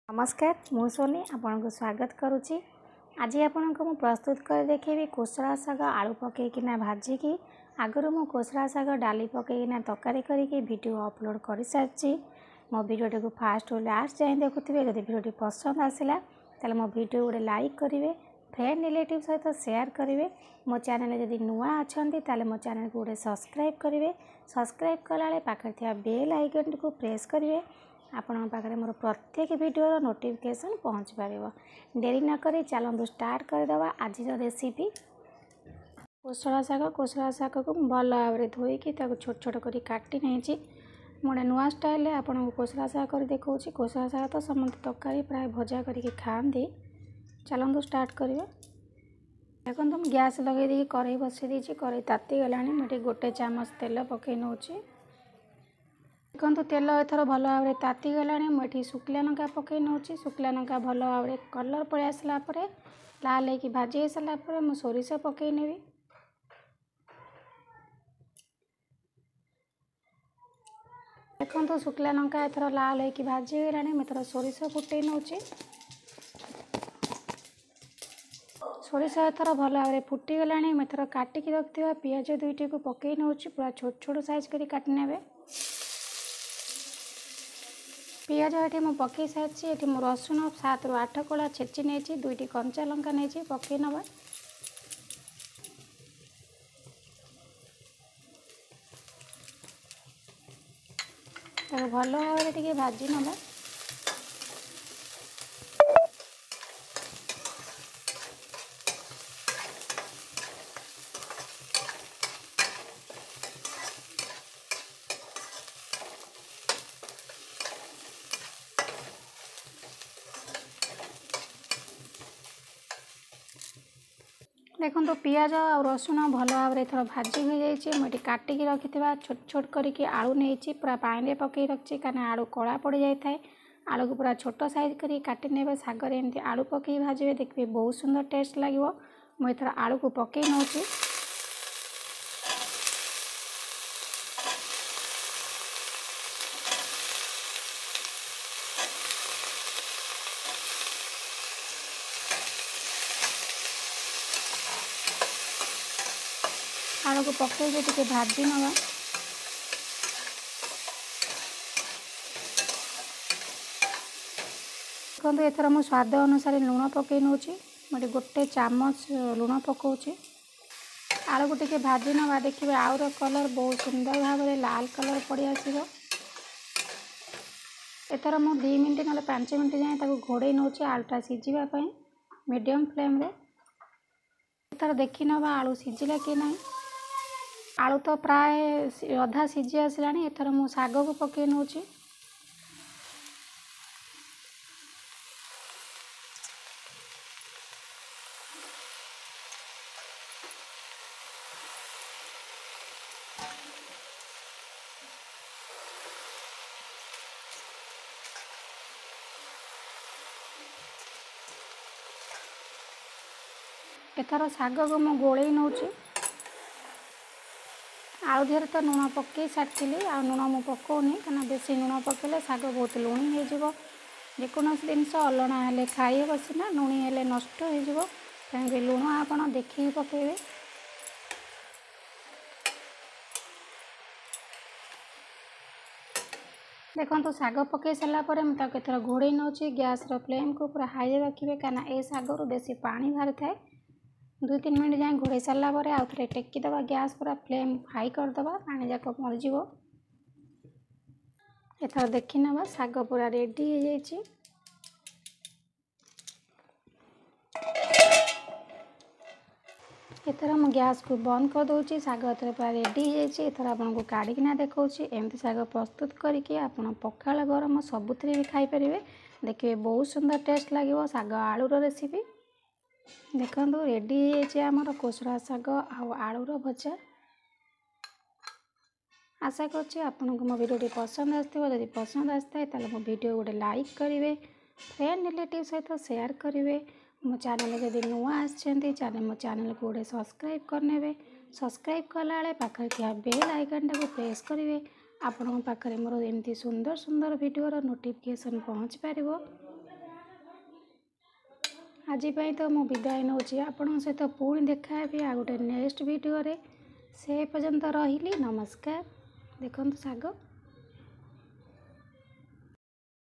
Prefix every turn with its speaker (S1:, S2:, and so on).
S1: नमस्कार मु सोनी आपन को स्वागत करुच्ची। आज आपन को प्रस्तुत कर देखेबी कोसला शाग आलू पकईकिना भाजिकी। आगुरी मु कोसला शाग डाली पकईकिना तरकारी करके वीडियो अपलोड कर सारी। मो वीडियो को फास्ट और लास्ट जाए देखुवे। जब वीडियो पसंद आसला ताले मो वीडियो गोटे लाइक करेंगे, फ्रेंड रिलेटिव सहित शेयर करेंगे। मो चैनल जदि नुआ अच्छा ताले मो चैनल को गोटे सब्सक्राइब करेंगे। सब्सक्राइब कला पाखे थी बेल आइकन को प्रेस करेंगे। आपण पाखे मोर प्रत्येक वीडियो नोटिफिकेशन पहुँच पार। डेरी न करी चलतु स्टार्ट करदे आज रेसिपी। कोसला शाग को भल भाव में धोईकी छोट छोट कर काटी नहीं मोटे नुआ स्टाइल आपन को कोसला शाग कर देखा। कोसला शाग तो समस्त तरकारी प्राय भजा करके खाती। चलतु स्टार्ट करेंगे। देखो मुझे गैस लगे दी कढ़ई बसई दी। कढ़ई ताती गला मुझे गोटे चामच तेल पकई नौ। देखो तेल एथर भल भाव में ताती गला मुझे शुक्ला लंका पकई नौ। शुक्ला लंका भल भाव में कलर पलि आसला लाल होगी भाजी हो सारापर मुझे सोरिष पकई नेबी। देखो शुक्ला लंका एथर लाल होगी भाजी गला एथर सोरिष फुटई नौ। सोरिष एथर भल भाव में फुटीगला एथर काटिकी रखा पिज दुईटी को पकई नौ। पूरा छोट छोट साइज कर काटी नेबे। पिज ये मुझे पकई सारी। ये मु रसुण 7 ରୁ 8 कोला छेची नहीं। दुईटी कंचा लंका नहीं पकई नवा। भल भाव में भाजी नवा। देखो तो पिज और रसुण भल भाव में थोड़ा भाजी हो जाए। मुझे काटिकी रखी छोट छोट करके आलू नहीं पूरा पानी पकई रखी कारण आलू कला पड़ जाए। आलू को पूरा छोट साइज कर काटी ने सागर एमती आलू पकई भाजे देखिए बहुत सुंदर टेस्ट लगे। मुझे आलू को पकई नौ। आलू को पकई टे भाजी नवा। देखो एथर मु स्वाद अनुसार लुण पकई नौ। मुझे गोटे चामच लुण पकाऊँ। आलू को टे भाजी नवा देखिए आउर कलर बहुत सुंदर भाव में लाल कलर पड़ आसो। एथर मु 2 मिनट ना 5 मिनट जाए घोड़े नौ आलूटा सीझापी मीडियम फ्लेम रे। एथर देखी नवा आलू सीझिला कि ना। आलू तो प्राय अधा सीझी आसला। एथर मु शाग को पकई नौ। एथर शाग को मु गोले नौ। आलू देहर तो लुण पकई सारी आ लुण मु पकाउनी क्या बेसी लुण पकड़े शाग बहुत लुणी हो। जेकोसी जिनस अलणा हेले खाई हे सीना लुणी हेले नष्ट हो। कहीं लुण आपड़ देखिए पकेबे। देखो शाग पकई सारापर मुझे घोड़े नौ। गैस फ्लेम को पूरा हाई रखिए क्या ए शागर बेसी पानी बाहरी थाए। 2-3 मिनट जाए घोड़े सारापर आउ थे टेकिदे गैस पूरा फ्लेम हाई करदे पानी जाक मरीज। एथर देखी ना शाग पूरा रेडी हो जाए। एथर मु गैस को बंद कर दूची। शाग एथर पूरा रेडी हो जाए। एथर आपन को काढ़िकिना देखा एमती शाग प्रस्तुत करके आपन पखाल गरम सबुथ भी खाईपर। देखिए बहुत सुंदर टेस्ट लगे शाग आलूर रेसिपी। देखो रेडी हो आमर कोसला शाग आलूर भजा। आशा करछि आपन को मो वीडियो पसंद आसथिबो। जदि पसंद आसता है मो वीडियो गोटे लाइक करेंगे, फ्रेंड रिलेटिव सहित शेयर करेंगे। मो चैनल जदि नुआ आसछन्ति मो चैनल को गोटे सब्सक्राइब करने। सब्सक्राइब कला पाखे थी बेल आइकन टाको प्रेस करेंगे। आपण पाखे मोर एमती सुंदर सुंदर वीडियो नोटिफिकेशन पहुँच पार। ଆଜି ପାଇଁ ତ ମୁଁ ବିଦାୟ ନେଉଛି। ଆପଣଙ୍କ ସହିତ ପୁଣି ଦେଖା ହେବି ଆଉ ଗୋଟେ ନେକ୍ସଟ ଭିଡ଼ିଓରେ। ସେ ପର୍ଯ୍ୟନ୍ତ ରହିଲି, ନମସ୍କାର। ଦେଖନ୍ତୁ ଶାଗ।